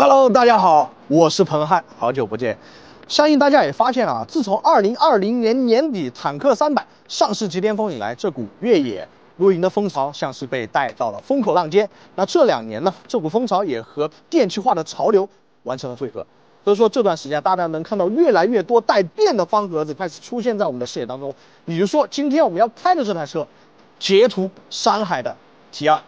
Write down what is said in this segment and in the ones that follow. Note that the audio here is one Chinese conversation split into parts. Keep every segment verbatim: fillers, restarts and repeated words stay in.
Hello， 大家好，我是彭汉，好久不见。相信大家也发现啊，自从二零二零年年底坦克三百上市即巅峰以来，这股越野露营的风潮像是被带到了风口浪尖。那这两年呢，这股风潮也和电气化的潮流完成了汇合。所以说这段时间，大家能看到越来越多带电的方盒子开始出现在我们的视野当中。比如说今天我们要开的这台车，捷途山海的 T 二。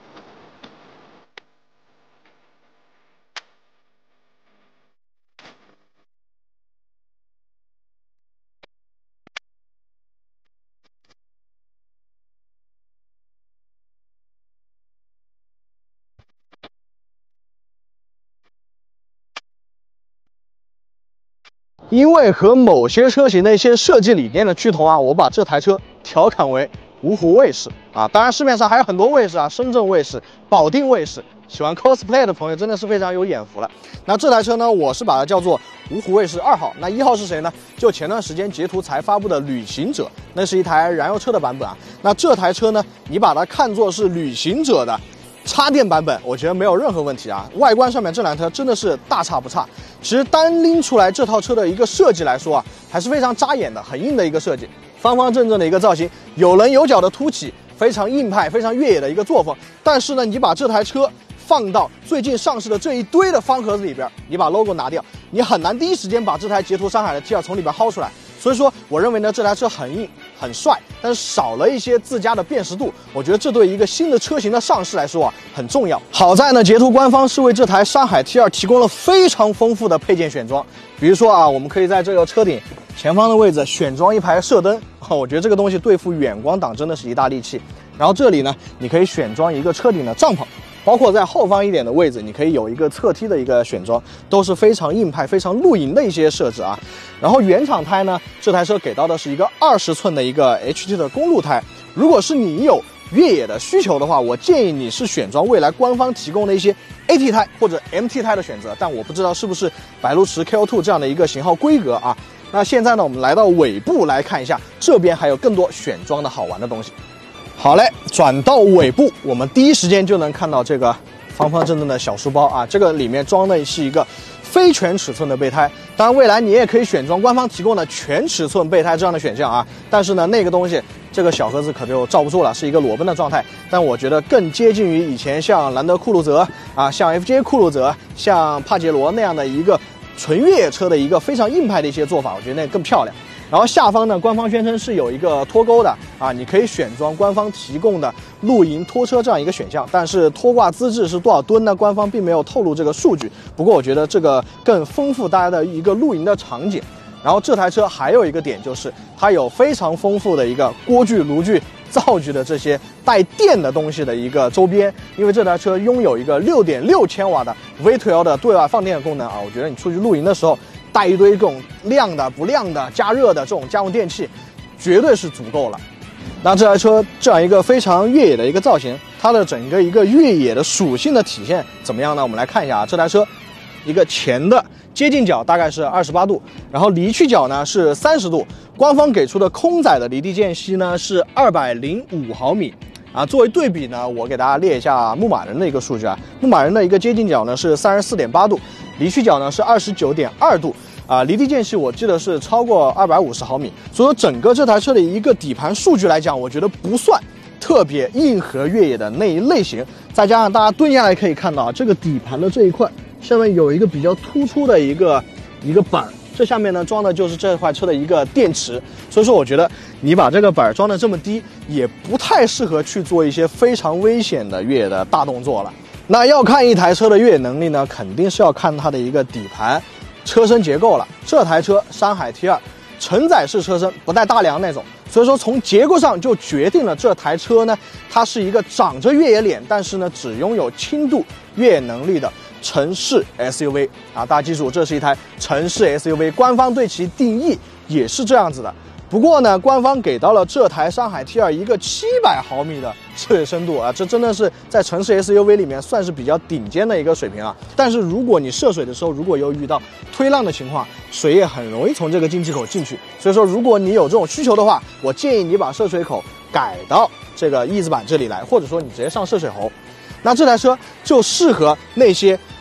因为和某些车型的一些设计理念的趋同啊，我把这台车调侃为芜湖卫士啊。当然市面上还有很多卫士啊，深圳卫士、保定卫士，喜欢 cosplay 的朋友真的是非常有眼福了。那这台车呢，我是把它叫做芜湖卫士二号。那一号是谁呢？就前段时间捷途才发布的旅行者，那是一台燃油车的版本啊。那这台车呢，你把它看作是旅行者的插电版本，我觉得没有任何问题啊。外观上面这辆车真的是大差不差。其实单拎出来这套车的一个设计来说啊，还是非常扎眼的，很硬的一个设计，方方正正的一个造型，有棱有角的凸起，非常硬派、非常越野的一个作风。但是呢，你把这台车放到最近上市的这一堆的方盒子里边，你把 logo 拿掉，你很难第一时间把这台捷途山海的 T 二从里边薅出来。所以说，我认为呢，这台车很硬、很帅，但是少了一些自家的辨识度。我觉得这对一个新的车型的上市来说啊，很重要。好在呢，捷途官方是为这台山海 T 二提供了非常丰富的配件选装。比如说啊，我们可以在这个车顶前方的位置选装一排射灯，我觉得这个东西对付远光党真的是一大利器。然后这里呢，你可以选装一个车顶的帐篷。包括在后方一点的位置，你可以有一个侧梯的一个选装，都是非常硬派、非常露营的一些设置啊。然后原厂胎呢，这台车给到的是一个二十寸的一个 H T 的公路胎。如果是你有越野的需求的话，我建议你是选装未来官方提供的一些 A T 胎或者 M T 胎的选择，但我不知道是不是百路驰 K L 二 这样的一个型号规格啊。那现在呢，我们来到尾部来看一下，这边还有更多选装的好玩的东西。好嘞，转到尾部，我们第一时间就能看到这个方方正正的小书包啊，这个里面装的是一个非全尺寸的备胎。当然，未来你也可以选装官方提供的全尺寸备胎这样的选项啊。但是呢，那个东西这个小盒子可就罩不住了，是一个裸奔的状态。但我觉得更接近于以前像兰德酷路泽啊，像 F J 酷路泽、像帕杰罗那样的一个纯越野车的一个非常硬派的一些做法，我觉得那个更漂亮。然后下方呢，官方宣称是有一个拖钩的啊，你可以选装官方提供的露营拖车这样一个选项，但是拖挂资质是多少吨呢？官方并没有透露这个数据。不过我觉得这个更丰富大家的一个露营的场景。然后这台车还有一个点就是它有非常丰富的一个锅具、炉具、灶具的这些带电的东西的一个周边，因为这台车拥有一个 六点六千瓦的 V 十二 的对外放电的功能啊，我觉得你出去露营的时候带一堆这种亮的、不亮的、加热的这种家用电器，绝对是足够了。那这台车这样一个非常越野的一个造型，它的整个一个越野的属性的体现怎么样呢？我们来看一下啊，这台车一个前的接近角大概是二十八度，然后离去角呢是三十度，官方给出的空载的离地间隙呢是二百零五毫米。啊，作为对比呢，我给大家列一下牧马人的一个数据啊。牧马人的一个接近角呢是三十四点八度，离去角呢是二十九点二度啊，离地间隙我记得是超过二百五十毫米。所以说整个这台车的一个底盘数据来讲，我觉得不算特别硬核越野的那一类型。再加上大家蹲下来可以看到啊，这个底盘的这一块下面有一个比较突出的一个一个板。这下面呢装的就是这块车的一个电池，所以说我觉得你把这个板装的这么低，也不太适合去做一些非常危险的越野的大动作了。那要看一台车的越野能力呢，肯定是要看它的一个底盘、车身结构了。这台车山海 T 二承载式车身，不带大梁那种，所以说从结构上就决定了这台车呢，它是一个长着越野脸，但是呢只拥有轻度越野能力的城市 S U V 啊，大家记住，这是一台城市 S U V， 官方对其定义也是这样子的。不过呢，官方给到了这台山海 T 二一个七百毫米的涉水深度啊，这真的是在城市 S U V 里面算是比较顶尖的一个水平啊。但是如果你涉水的时候，如果有遇到推浪的情况，水也很容易从这个进气口进去。所以说，如果你有这种需求的话，我建议你把涉水口改到这个翼子板这里来，或者说你直接上涉水喉。那这台车就适合那些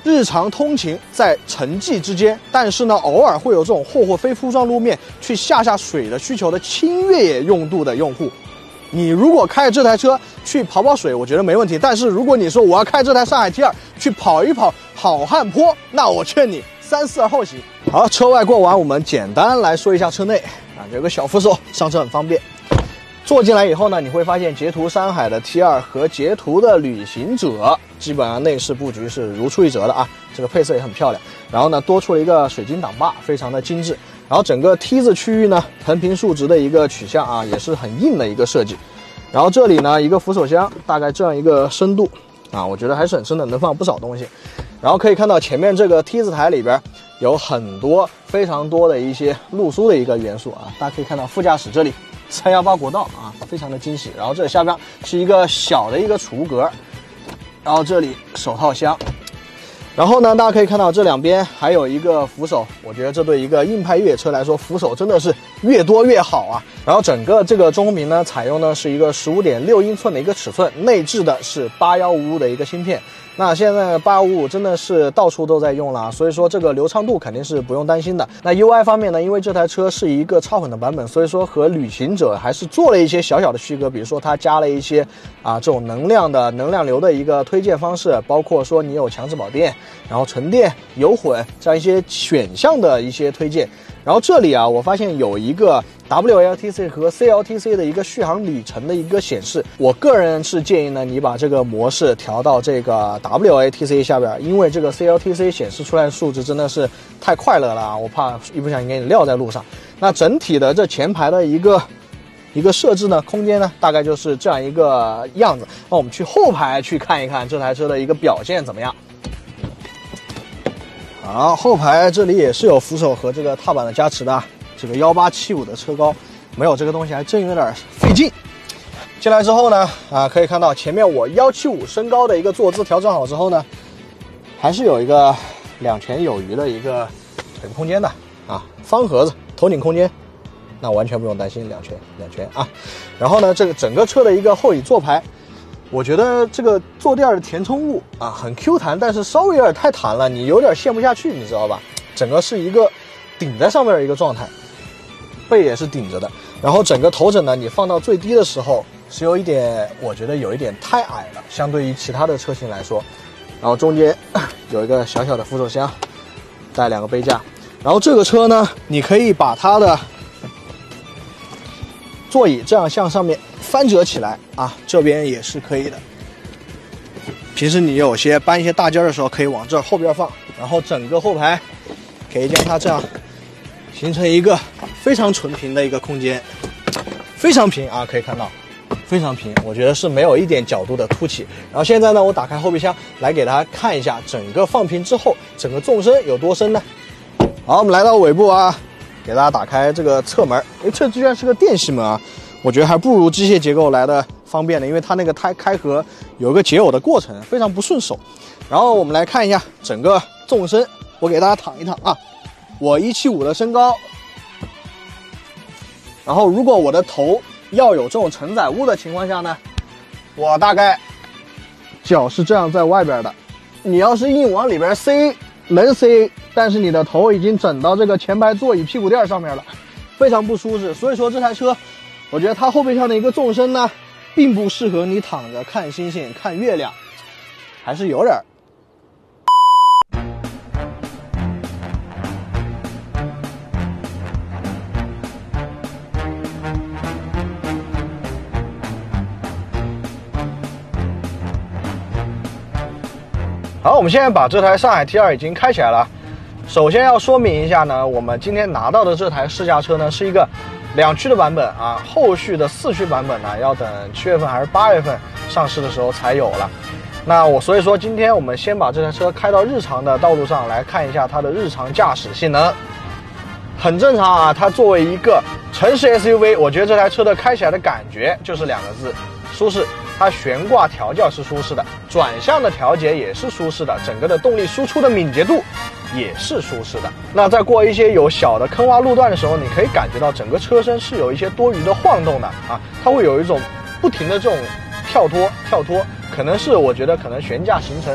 日常通勤在城际之间，但是呢，偶尔会有这种或或非铺装路面去下下水的需求的轻越野用度的用户，你如果开这台车去跑跑水，我觉得没问题。但是如果你说我要开这台上海 T 二去跑一跑好汉坡，那我劝你三思而后行。好，车外过完，我们简单来说一下车内啊，有个小扶手，上车很方便。坐进来以后呢，你会发现捷途山海的 T 二和捷途的旅行者基本上内饰布局是如出一辙的啊，这个配色也很漂亮。然后呢，多出了一个水晶挡把，非常的精致。然后整个梯子区域呢，横平竖直的一个取向啊，也是很硬的一个设计。然后这里呢，一个扶手箱，大概这样一个深度啊，我觉得还是很深的，能放不少东西。然后可以看到前面这个梯子台里边有很多非常多的一些路书的一个元素啊，大家可以看到副驾驶这里三一八国道啊，非常的精细。然后这下边是一个小的一个储物格，然后这里手套箱。然后呢，大家可以看到这两边还有一个扶手，我觉得这对一个硬派越野车来说，扶手真的是越多越好啊。然后整个这个中控屏呢，采用的是一个 十五点六英寸的一个尺寸，内置的是八一五五的一个芯片。那现在八一五五真的是到处都在用了，所以说这个流畅度肯定是不用担心的。那 U I 方面呢，因为这台车是一个超混的版本，所以说和旅行者还是做了一些小小的区隔，比如说它加了一些啊这种能量的能量流的一个推荐方式，包括说你有强制保电，然后纯电、油混这样一些选项的一些推荐。然后这里啊，我发现有一个 W L T C 和 C L T C 的一个续航里程的一个显示。我个人是建议呢，你把这个模式调到这个 W L T C 下边，因为这个 C L T C 显示出来的数值真的是太快乐了啊！我怕一不小心给你撂在路上。那整体的这前排的一个一个设置呢，空间呢，大概就是这样一个样子。那我们去后排去看一看这台车的一个表现怎么样。好，后排这里也是有扶手和这个踏板的加持的，这个一八七五的车高，没有这个东西还真有点费劲。进来之后呢，啊，可以看到前面我一七五身高的一个坐姿调整好之后呢，还是有一个两拳有余的一个腿部空间的啊，方盒子头顶空间，那完全不用担心，两拳两拳啊。然后呢，这个整个车的一个后椅坐排。我觉得这个坐垫的填充物啊很 Q 弹，但是稍微有点太弹了，你有点陷不下去，你知道吧？整个是一个顶在上面的一个状态，背也是顶着的。然后整个头枕呢，你放到最低的时候是有一点，我觉得有一点太矮了，相对于其他的车型来说。然后中间有一个小小的扶手箱，带两个杯架。然后这个车呢，你可以把它的座椅这样向上面翻折起来啊，这边也是可以的。平时你有些搬一些大件的时候，可以往这后边放，然后整个后排可以将它这样形成一个非常纯平的一个空间，非常平啊，可以看到非常平，我觉得是没有一点角度的凸起。然后现在呢，我打开后备箱来给大家看一下整个放平之后，整个纵深有多深呢？好，我们来到尾部啊，给大家打开这个侧门，哎，这居然是个电吸门啊！我觉得还不如机械结构来的方便的，因为它那个胎开合有一个解耦的过程，非常不顺手。然后我们来看一下整个纵深，我给大家躺一躺啊，我一七五的身高，然后如果我的头要有这种承载物的情况下呢，我大概脚是这样在外边的，你要是硬往里边塞，能塞，但是你的头已经整到这个前排座椅屁股垫上面了，非常不舒适。所以说这台车我觉得它后备箱的一个纵深呢，并不适合你躺着看星星看月亮，还是有点。好，我们现在把这台上海 T 二已经开起来了。首先要说明一下呢，我们今天拿到的这台试驾车呢是一个两驱的版本啊，后续的四驱版本呢要等七月份还是八月份上市的时候才有了。那我所以说今天我们先把这台车开到日常的道路上来看一下它的日常驾驶性能。很正常啊，它作为一个城市 S U V， 我觉得这台车的开起来的感觉就是两个字：舒适。它悬挂调教是舒适的，转向的调节也是舒适的，整个的动力输出的敏捷度也是舒适的。那在过一些有小的坑洼路段的时候，你可以感觉到整个车身是有一些多余的晃动的啊，它会有一种不停的这种跳脱跳脱，可能是我觉得可能悬架形成车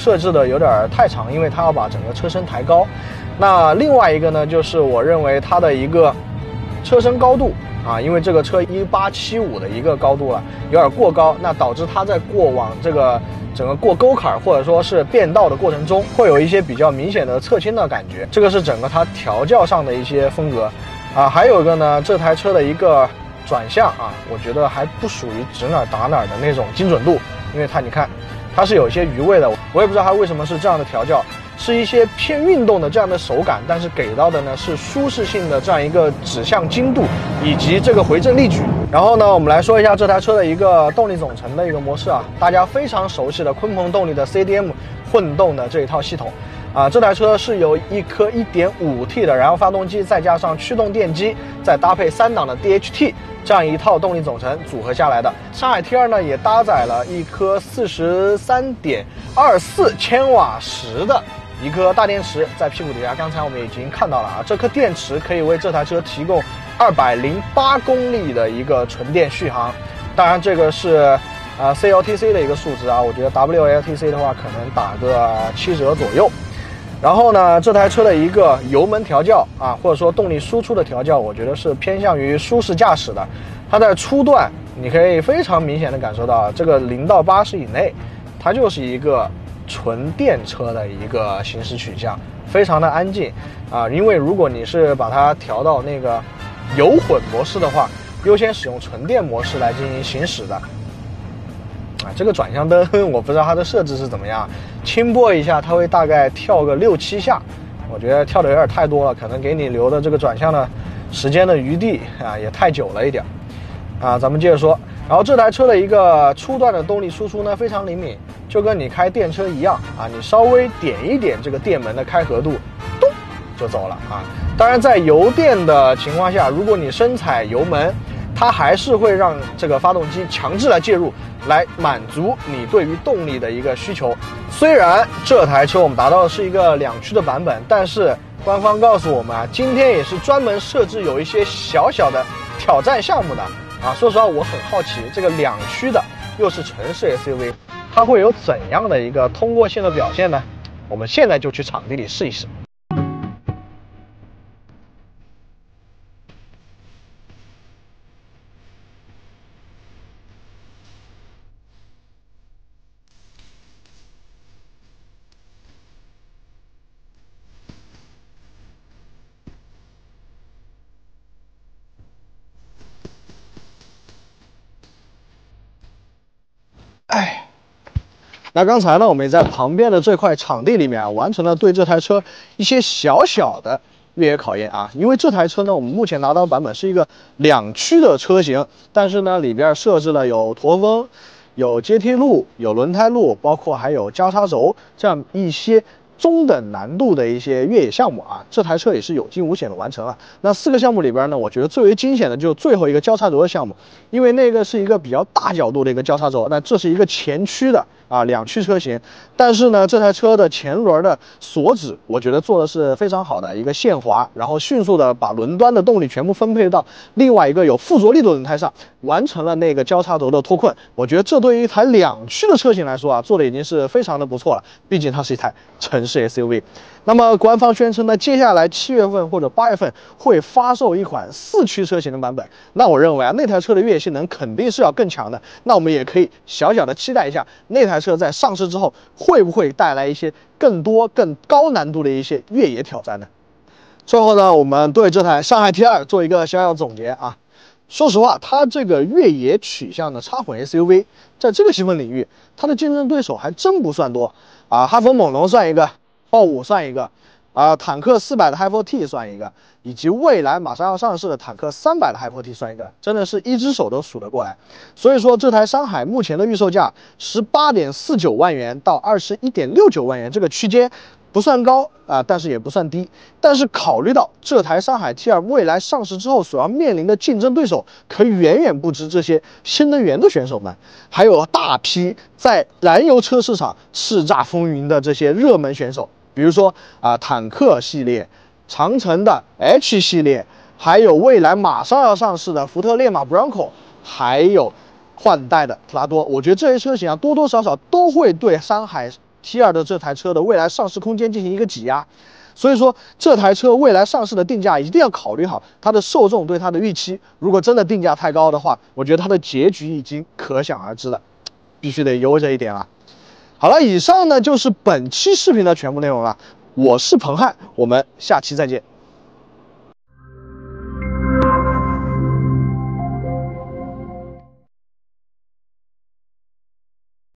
设置的有点太长，因为它要把整个车身抬高。那另外一个呢，就是我认为它的一个车身高度啊，因为这个车一八七五的一个高度了，有点过高，那导致它在过往这个整个过沟坎或者说是变道的过程中，会有一些比较明显的侧倾的感觉。这个是整个它调教上的一些风格啊。还有一个呢，这台车的一个转向啊，我觉得还不属于指哪打哪的那种精准度，因为它你看它是有一些余味的，我也不知道它为什么是这样的调教。是一些偏运动的这样的手感，但是给到的呢是舒适性的这样一个指向精度以及这个回正力矩。然后呢，我们来说一下这台车的一个动力总成的一个模式啊，大家非常熟悉的鲲鹏动力的 C D M 混动的这一套系统啊，这台车是由一颗 一点五 T 的燃油发动机，再加上驱动电机，再搭配三档的 D H T 这样一套动力总成组合下来的。上海 T 二呢也搭载了一颗 四十三点二四千瓦时的一颗大电池在屁股底下，刚才我们已经看到了啊，这颗电池可以为这台车提供二百零八公里的一个纯电续航。当然这个是呃 C L T C 的一个数值啊，我觉得 W L T C 的话可能打个七折左右。然后呢，这台车的一个油门调教啊，或者说动力输出的调教，我觉得是偏向于舒适驾驶的。它在初段你可以非常明显的感受到，这个零到八十以内，它就是一个纯电车的一个行驶取向，非常的安静啊。因为如果你是把它调到那个油混模式的话，优先使用纯电模式来进行行驶的啊。这个转向灯我不知道它的设置是怎么样，轻拨一下它会大概跳个六七下，我觉得跳的有点太多了，可能给你留的这个转向的时间的余地啊也太久了一点啊。咱们接着说，然后这台车的一个初段的动力输出呢非常灵敏，就跟你开电车一样啊，你稍微点一点这个电门的开合度，咚就走了啊。当然在油电的情况下，如果你深踩油门，它还是会让这个发动机强制来介入，来满足你对于动力的一个需求。虽然这台车我们达到的是一个两驱的版本，但是官方告诉我们啊，今天也是专门设置有一些小小的挑战项目的啊。说实话我很好奇，这个两驱的又是城市 S U V， 它会有怎样的一个通过性的表现呢？我们现在就去场地里试一试。哎，那刚才呢，我们在旁边的这块场地里面啊，完成了对这台车一些小小的越野考验啊。因为这台车呢，我们目前拿到的版本是一个两驱的车型，但是呢，里边设置了有驼峰、有阶梯路、有轮胎路，包括还有交叉轴这样一些中等难度的一些越野项目啊。这台车也是有惊无险的完成了。那四个项目里边呢，我觉得最为惊险的就是最后一个交叉轴的项目，因为那个是一个比较大角度的一个交叉轴，那这是一个前驱的啊两驱车型，但是呢，这台车的前轮的锁止，我觉得做的是非常好的一个限滑，然后迅速的把轮端的动力全部分配到另外一个有附着力的轮胎上，完成了那个交叉轴的脱困。我觉得这对于一台两驱的车型来说啊，做的已经是非常的不错了，毕竟它是一台城市 S U V。那么官方宣称呢，接下来七月份或者八月份会发售一款四驱车型的版本。那我认为啊，那台车的越野性能肯定是要更强的。那我们也可以小小的期待一下，那台车在上市之后会不会带来一些更多更高难度的一些越野挑战呢？最后呢，我们对这台上海 T 二做一个小小总结啊。说实话，它这个越野取向的插混 S U V， 在这个细分领域，它的竞争对手还真不算多啊。哈弗猛龙算一个，豹五算一个，啊，坦克四百的 Hi 四 T 算一个，以及未来马上要上市的坦克三百的 Hi 四 T 算一个，真的是一只手都数得过来。所以说，这台商海目前的预售价十八点四九万元到二十一点六九万元这个区间。不算高啊，但是也不算低。但是考虑到这台上海 T 二未来上市之后所要面临的竞争对手，可远远不止这些新能源的选手们，还有大批在燃油车市场叱咤风云的这些热门选手，比如说啊坦克系列、长城的 H 系列，还有未来马上要上市的福特烈马 Bronco， 还有换代的普拉多。我觉得这些车型啊，多多少少都会对上海 T 二的这台车的未来上市空间进行一个挤压。所以说，这台车未来上市的定价一定要考虑好它的受众对它的预期。如果真的定价太高的话，我觉得它的结局已经可想而知了，必须得悠着一点啊。好了，以上呢就是本期视频的全部内容了。我是彭汉，我们下期再见。